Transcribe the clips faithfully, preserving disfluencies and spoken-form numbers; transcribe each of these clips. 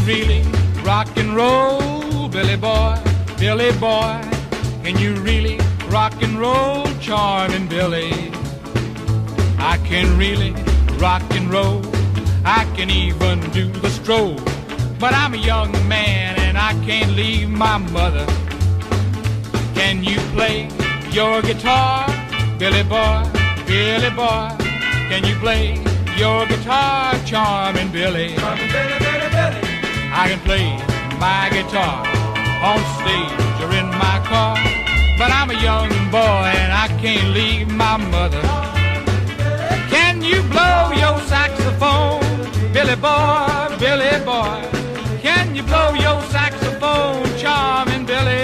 really rock and roll, Billy boy, Billy boy? Can you really rock and roll, charming Billy? I can really rock and roll, I can even do the stroll, but I'm a young man and I can't leave my mother. Can you play your guitar, Billy boy, Billy boy? Can you play your guitar, charming Billy? Charming Billy, Billy, Billy. I can play my guitar on stage or in my car, but I'm a young boy and I can't leave my mother. Can you blow your saxophone, Billy boy, Billy boy? Can you blow your saxophone, charming Billy?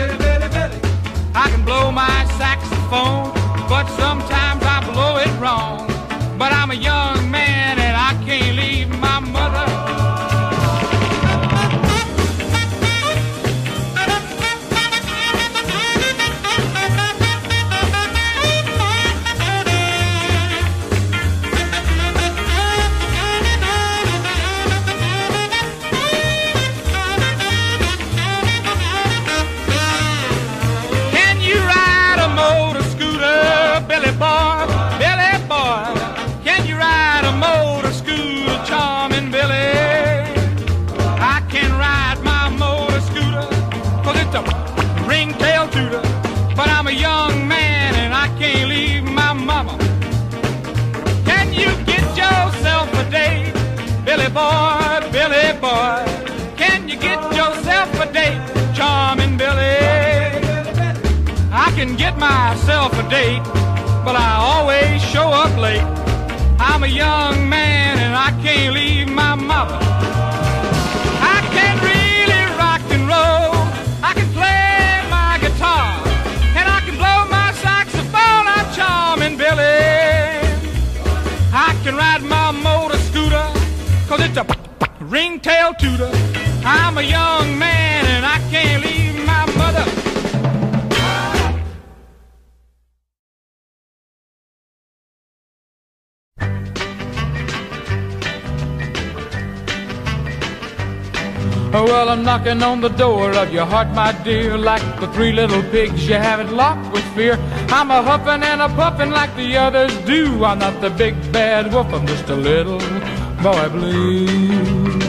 I can blow my saxophone, but sometimes I blow it wrong. But I'm a young man and I can't leave my mother. Can you ride a motor scooter, Billy boy, Billy boy? Can you ride a motor scooter, charming Billy? I can ride my motor scooter, cause it's a ringtail tooter, but I'm a young man and I can't leave my mama. Can you get yourself a date, Billy boy, Billy boy? Can you get yourself a date, charming Billy? I can get myself a date, but I always show up late. I'm a young man and I can't leave my mother. I can really rock and roll, I can play my guitar, and I can blow my saxophone, I'm charming Billy. I can ride my motor scooter, cause it's a ringtail tooter. I'm a young man and I can't leave my mother. Well, I'm knocking on the door of your heart, my dear, like the three little pigs you have it locked with fear. I'm a huffing and a puffing like the others do. I'm not the big bad wolf, I'm just a little boy blue.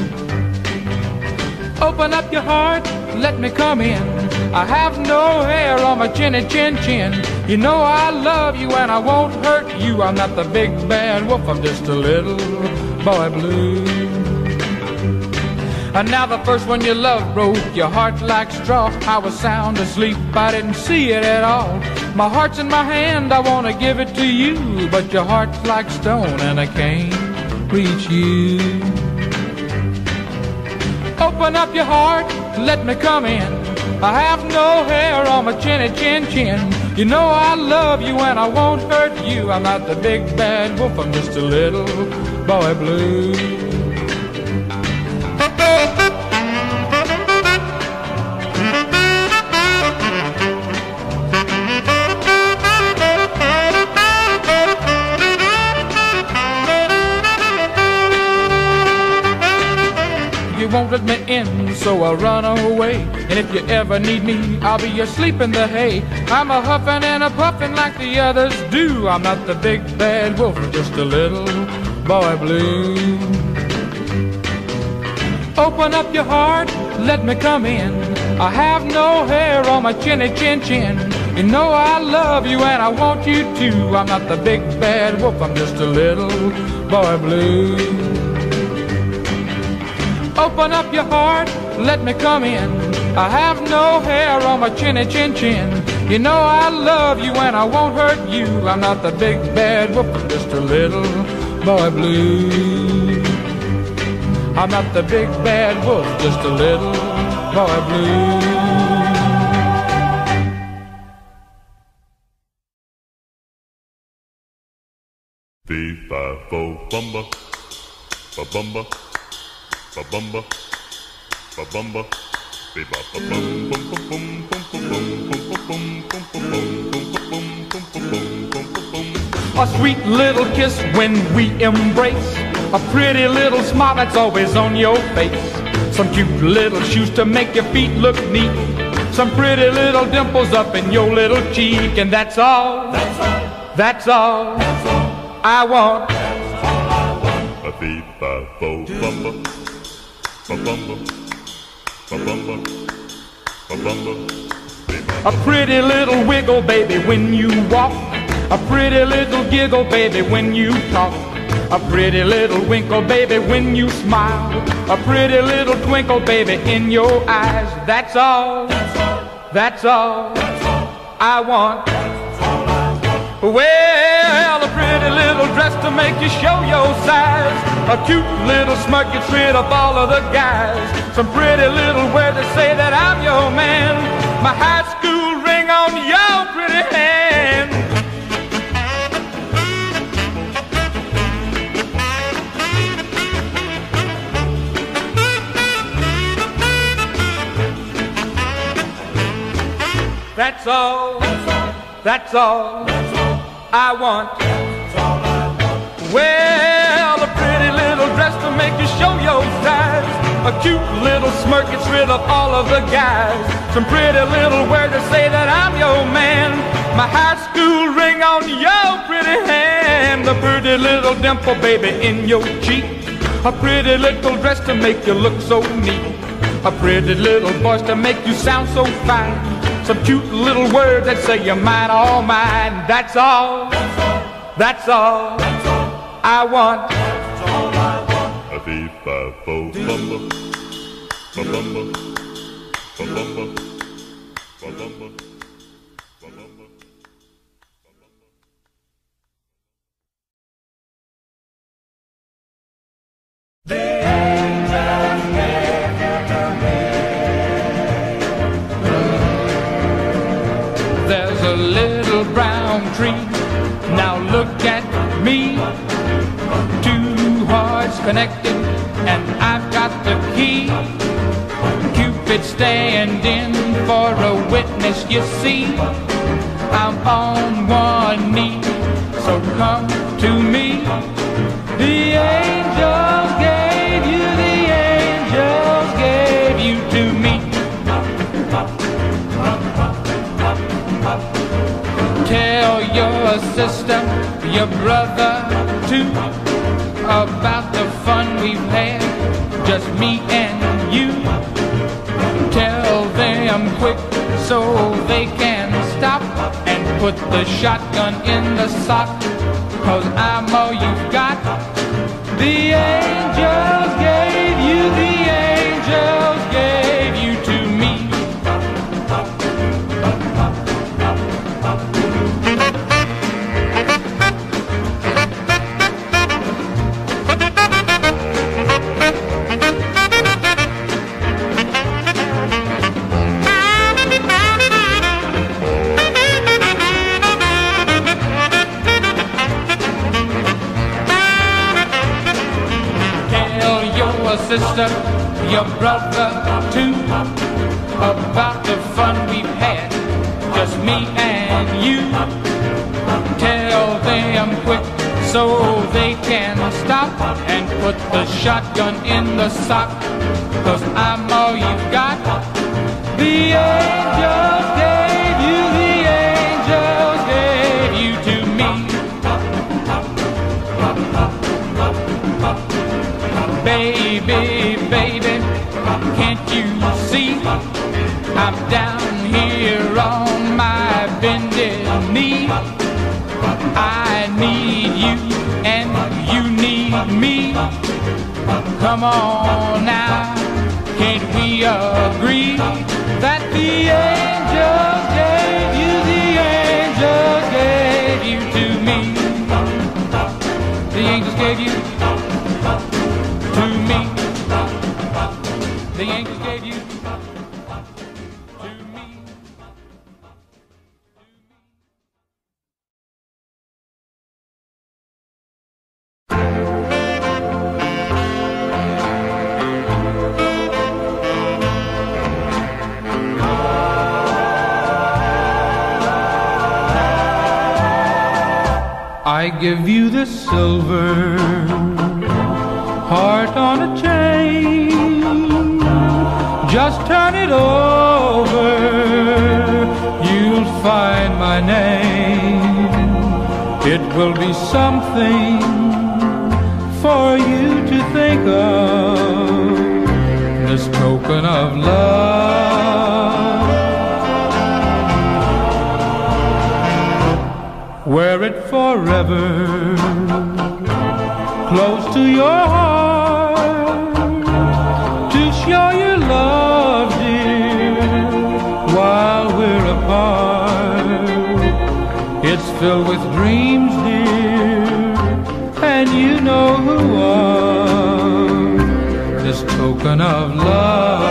Open up your heart, let me come in. I have no hair on my chinny chin chin. You know I love you and I won't hurt you. I'm not the big bad wolf, I'm just a little boy blue. And now the first one you loved broke your heart like straw. I was sound asleep, I didn't see it at all. My heart's in my hand, I wanna give it to you, but your heart's like stone and I can't reach you. Open up your heart, let me come in. I have no hair on my chinny chin chin. You know I love you and I won't hurt you. I'm not the big bad wolf, I'm just a little boy blue. You won't let me in, so I'll run away. And if you ever need me, I'll be asleep in the hay. I'm a huffing and a puffing like the others do. I'm not the big bad wolf, I'm just a little boy blue. Open up your heart, let me come in. I have no hair on my chinny chin chin. You know I love you and I want you to. I'm not the big bad wolf, I'm just a little boy blue. Open up your heart, let me come in. I have no hair on my chinny chin chin. You know I love you and I won't hurt you. I'm not the big bad wolf, I'm just a little boy blue. I'm not the big bad wolf, just a little boy blue. Fee, fi, fo, bumba, ba bumba, ba bumba, ba bumba, be ba ba bum bum bum bum bum bum bum bum bum bum bum bum bum bum. A sweet little kiss when we embrace, a pretty little smile that's always on your face. some cute little shoes to make your feet look neat, some pretty little dimples up in your little cheek, and that's all, that's all, that's all, that's all I want. That's all I want. A beep, a bo, bumba, a bumba, a bumba, a bumba. A pretty little wiggle, baby, when you walk. A pretty little giggle, baby, when you talk. A pretty little winkle, baby, when you smile. A pretty little twinkle, baby, in your eyes. That's all, that's all, that's all, that's all I want. That's all I want. Well, a pretty little dress to make you show your size. A cute little smirk gets rid of all of the guys. Some pretty little words that say that I'm your man. My high school ring on your pretty hand. That's all, that's all, that's all I want. That's all I want. Well, a pretty little dress to make you show your size. A cute little smirk gets rid of all of the guys. Some pretty little words to say that I'm your man. My high school ring on your pretty hand. A pretty little dimple, baby, in your cheek. A pretty little dress to make you look so neat. A pretty little voice to make you sound so fine. Some cute little words that say you're mine, all mine. That's all, that's all, that's all, that's all I want. That's all I want. A beep, a bo, bumba, a bumba, a bumba, a bumba, a bumba. The angels gave you to me. There's a little brown tree. Now look at me. Two hearts connected, and I've got the key. Cupid standing for a witness, you see. I'm on one knee, so come to me. The angels gave you, the angels gave you to me. Tell your sister, your brother too, about the fun we've had, just me and you. Tell them quick so they can stop and put the shotgun in the sock, 'cause I'm all you've got. The angels gave you, the angels gave you to me. Sister, your brother too, about the fun we've had, just me and you. Tell them quick so they can stop and put the shotgun in the sock, 'cause I'm all you've got. The angels gave you, the angels gave you to me. Baby, baby, can't you see? I'm down here on my bended knee. I need you and you need me. Come on now, can't we agree that the angels gave you, the angels gave you to me? The angels gave you to me. The angels gave you to me. I give you the silver heart on a chain. Just turn it over, you'll find my name. It will be something for you to think of, this token of love. Wear it forever, close to your heart, to show your love, dear, while we're apart. It's filled with dreams, dear, and you know who are, this token of love.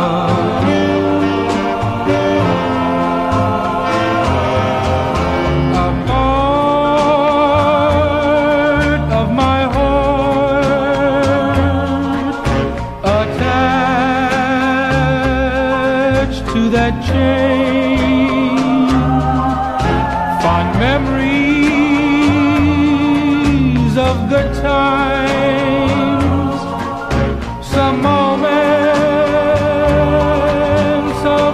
That chain, fond memories of good times, some moments of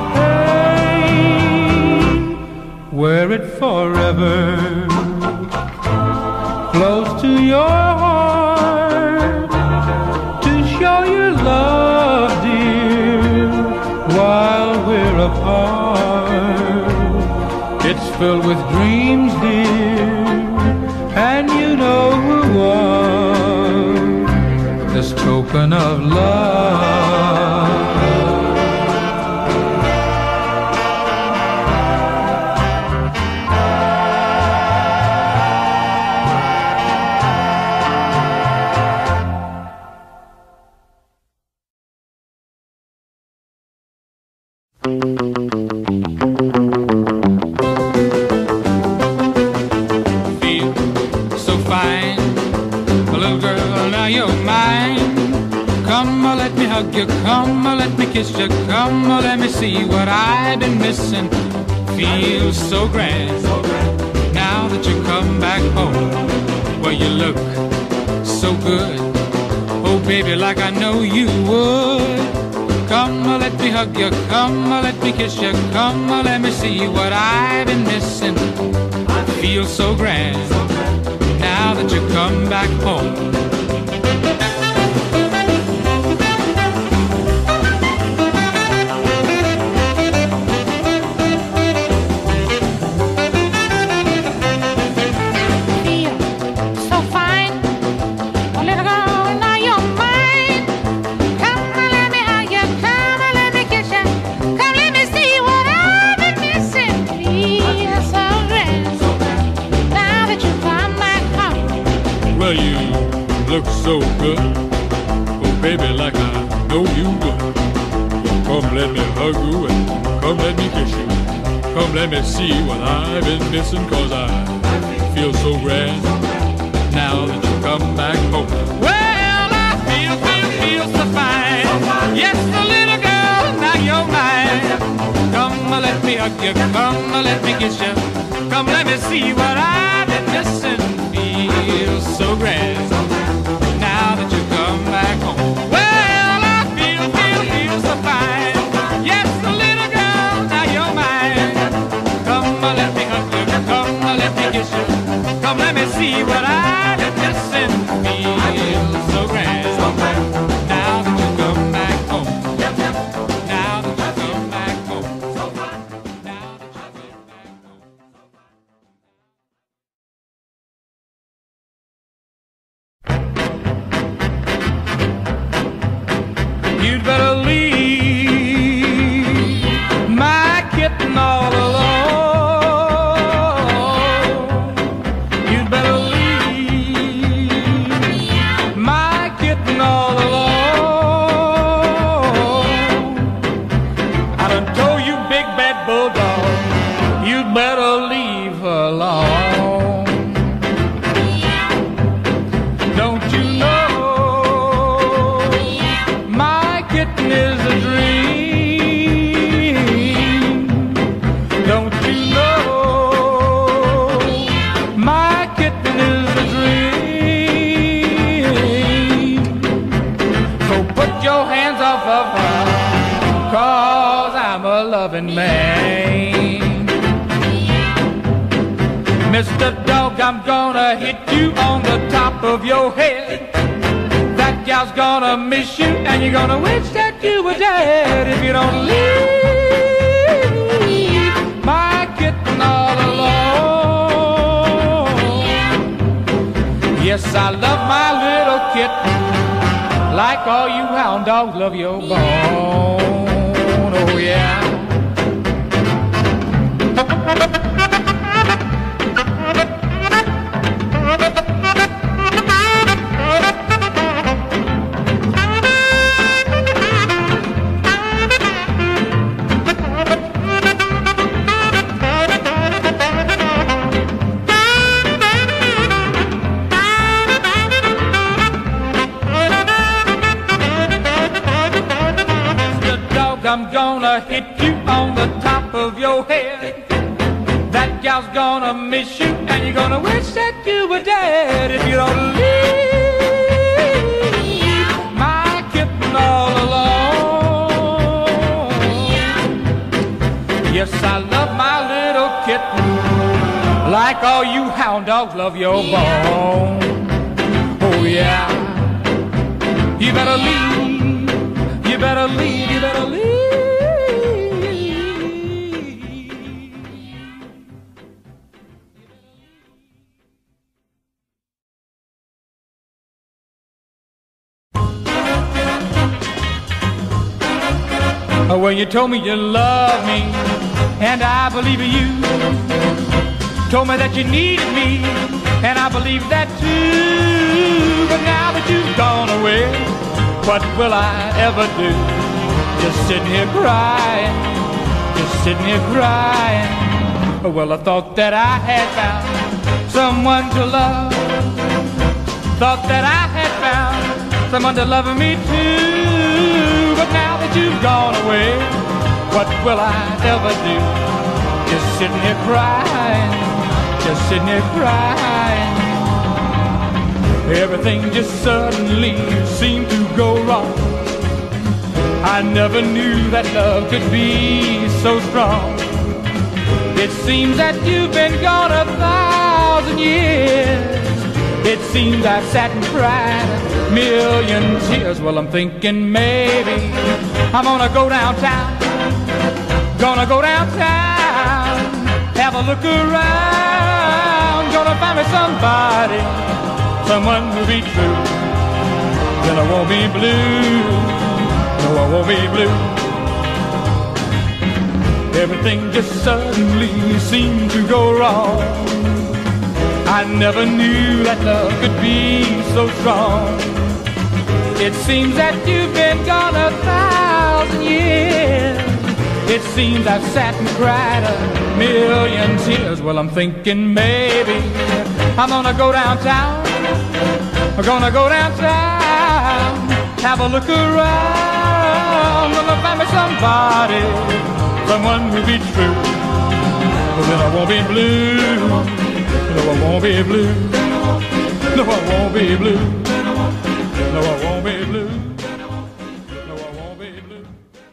pain. Wear it forever, close to your heart, to show your love, dear, while we're apart. It's filled with dreams, dear, and you know who are, this token of love. Feel so fine, little girl, now you're mine. Come, uh, let me hug you, come, uh, let me kiss you, come, uh, let me see what I've been missing. Feel so grand, now that you come back home. Well, you look so good, oh baby, like I know you would. Come, uh, let me hug you, come, uh, let me kiss you, come, uh, let me see what I've been missing. I feel so grand, now that you come back home. Well, you look so good, oh baby, like I know you would. Come let me hug you and come let me kiss you. Come let me see what I've been missing, cause I feel so grand now that you come back home. Well, I feel, feel, feel so fine. Yes, the little girl, now you're mine. Come let me hug you, come let me kiss you. Come let me see what I've been missing. Feel so grand now that you come back home. Well, I feel, feel, feel so fine. Yes, the little girl, now you're mine. Come, let me hug you. Come, let me kiss you. Come, let me see what I've been missing. Feel so grand now that you come back home. Now that you come back home. Now that you come back home. You'd better leave my kitten all alone. You'd better leave my kitten all alone. I done told you, big bad bulldog, you'd better leave her alone. Don't you know my kitten is loving man. Mister Dog, I'm gonna hit you on the top of your head. That gal's gonna miss you, and you're gonna wish that you were dead if you don't leave my kitten all alone. Yes, I love my little kitten like all you hound dogs love your bone. Oh yeah. I'm gonna hit you on the top of your head. That gal's gonna miss you, and you're gonna wish that you were dead if you don't leave my kitten all alone. Yes, I love my little kitten like all you hound dogs love your bone. Oh yeah. You better leave, you better leave, you better leave. When you told me you love me, and I believe you. Told me that you needed me, and I believe that too. But now that you've gone away, what will I ever do? Just sitting here crying, just sitting here crying. Well, I thought that I had found someone to love. Thought that I had found someone to love me too. But now that you've gone away, what will I ever do? Just sitting here crying, just sitting here crying. Everything just suddenly seemed to go wrong. I never knew that love could be so strong. It seems that you've been gone a thousand years. It seems I've sat and cried a million tears. Well, I'm thinking maybe I'm gonna go downtown. Gonna go downtown, have a look around. Gonna find me somebody, someone who'll be true. Then I won't be blue, no, I won't be blue. Everything just suddenly seemed to go wrong. I never knew that love could be so strong. It seems that you've been gone a thousand years. It seems I've sat and cried a million tears. Well, I'm thinking maybe I'm gonna go downtown. I'm gonna go downtown, have a look around. Gonna find me somebody, someone who'll be true. But then I won't be blue. No, I won't be blue. No, I won't be blue. No, I won't be blue. No, I won't be blue.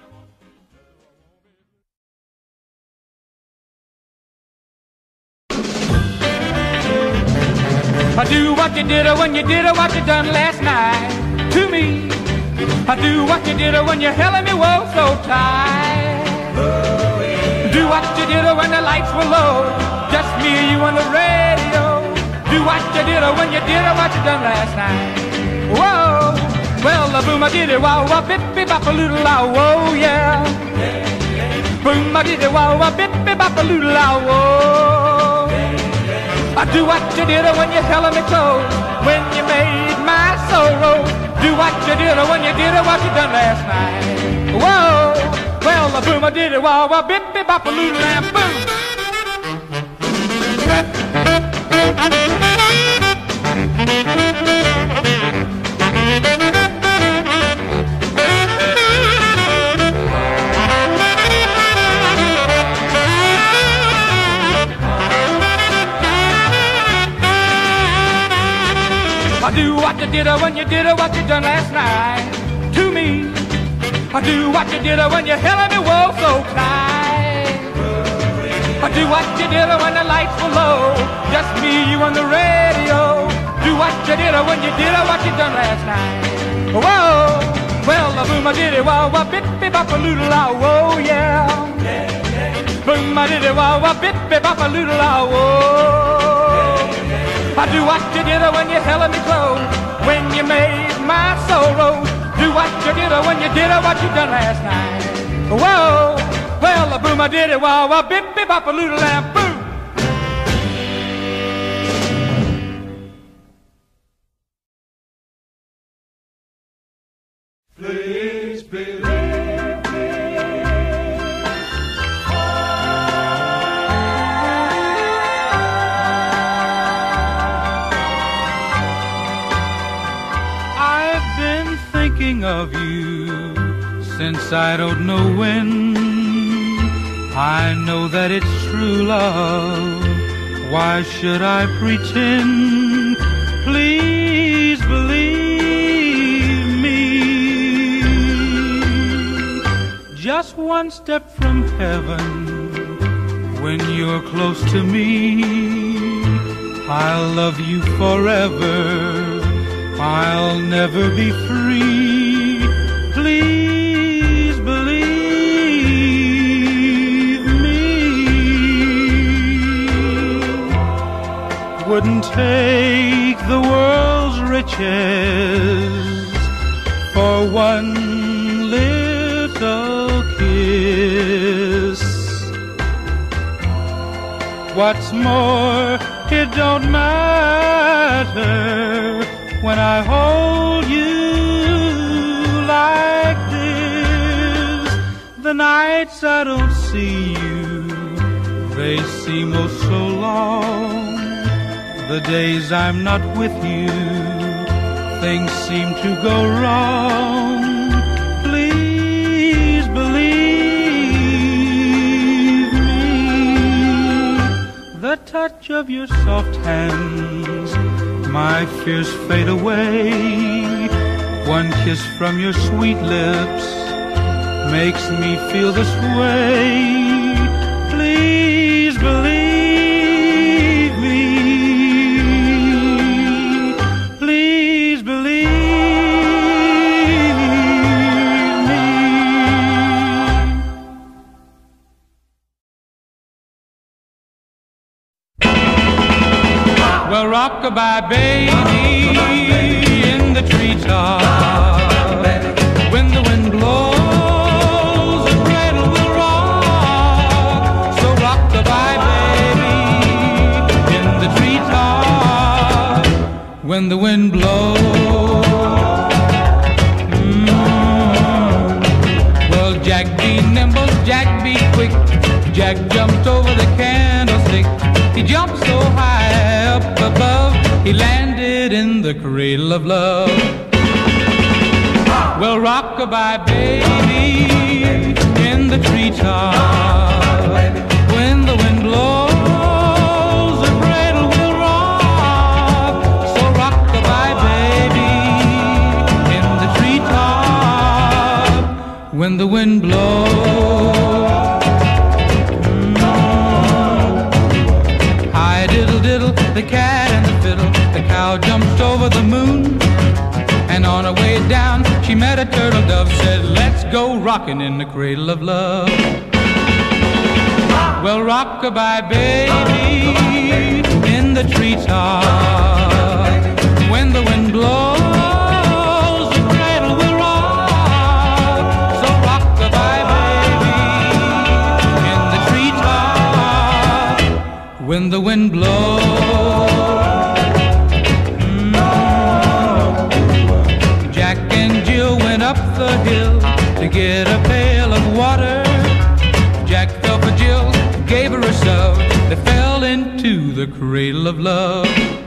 I do what you did when you did what you done last night to me. I do what you did when you held me whoa so tight. Do what you did when the lights were low, just me and you on the radio. Do what you did when you did what you done last night. Whoa, well, the boom, I did it, wow, wow, bip, bip, bop, a little, ah, whoa, yeah. Boom, I did it, wow, wow, bip, bip, bop, a little, ah, whoa. I do what you did when you held me close, when you made my soul roll. Do what you did when you did what you done last night. Whoa, well, the boom, I did it, wow, wow, bip, bip, bop, a little, and boom. I do what you did when you did what you done last night to me. I do what you did when you held me whoa so tight. Do what you did when the lights were low, just me, you on the radio. Do what you did when you did what you done last night. Whoa, well, the boom I did it, wah wah, bit bit bop a loodle ah, whoa, yeah. Boom I did it, wah wah, bit bit bop a loodle ah, whoa. I do what you did when you held me close, when you made my soul rose. Do what you did when you did what you done last night. Whoa. Well, the boom, I did it, wah, wah, bip, bip, bop, a loodle, lamb, boom. Please believe me. I've been thinking of you since I don't know when. I know that it's true love. Why should I pretend? Please believe me. Just one step from heaven. When you're close to me, I'll love you forever. I'll never be free. Please believe. Wouldn't take the world's riches for one little kiss. What's more, it don't matter when I hold you like this. The nights I don't see you, they seem oh so long. The days I'm not with you, things seem to go wrong. Please believe me. The touch of your soft hands, my fears fade away. One kiss from your sweet lips makes me feel this way. Please believe. Well, rock-a-bye, baby, in the treetop. When the wind blows, the cradle will rock. So rock-a-bye, baby, in the treetop. When the wind blows. Mm. Well, Jack be nimble, Jack be quick. Jack jumped over the candlestick. He jumped so high up above, he landed in the cradle of love. Well, rock-a-bye, baby, in the treetop. When the wind blows, the cradle will rock. So rock-a-bye, baby, in the treetop. When the wind blows. The cat and the fiddle, the cow jumped over the moon. And on her way down, she met a turtle dove, said, let's go rockin' in the cradle of love. Well, rock-a-bye, baby, in the treetop. When the wind blows, the cradle will rock. So rock-a-bye, baby, in the treetop. When the wind blows. The hill to get a pail of water. Jack fell for Jill, gave her a shove. They fell into the cradle of love.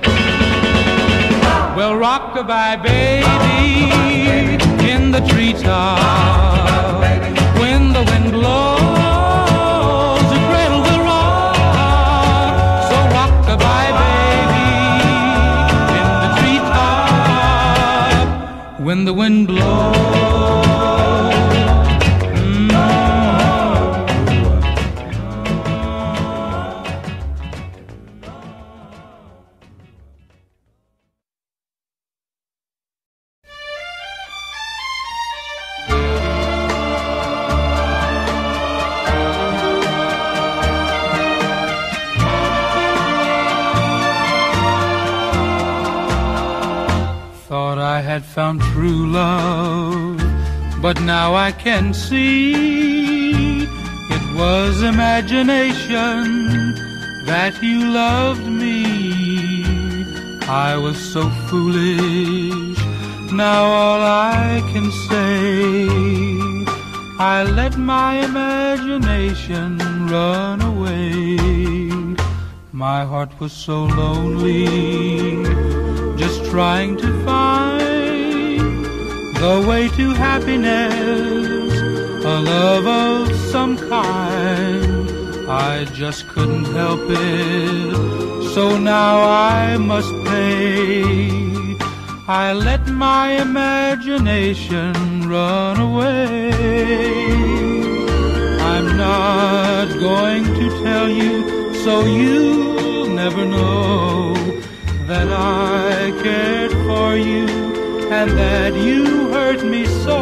Well, rock-a-bye, baby, in the treetop. When the wind blows, the cradle will rock. So rock-a-bye, baby, in the treetop. When the wind blows. thought I had found true love, but now I can see it was imagination that you loved me. I was so foolish, now all I can say, I let my imagination run away. My heart was so lonely, just trying to find the way to happiness, a love of some kind. I just couldn't help it, so now I must pay. I let my imagination run away. I'm not going to tell you, so you'll never know that I cared for you and that you hurt me so.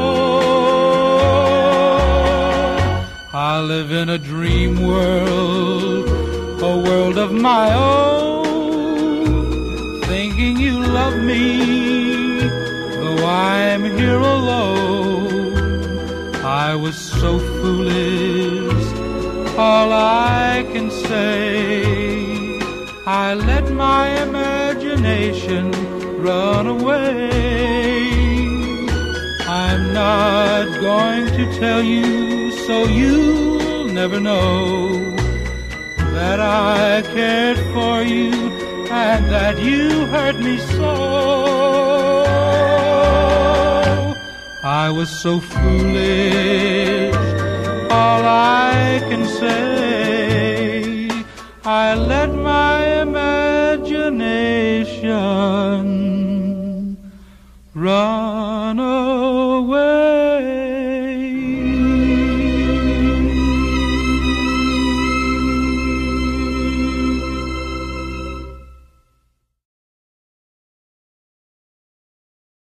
I live in a dream world, a world of my own, thinking you love me, though I'm here alone. I was so foolish, all I can say, I let my imagination run away. I'm not going to tell you, so you'll never know that I cared for you and that you hurt me so. I was so foolish, all I can say, I let my imagination run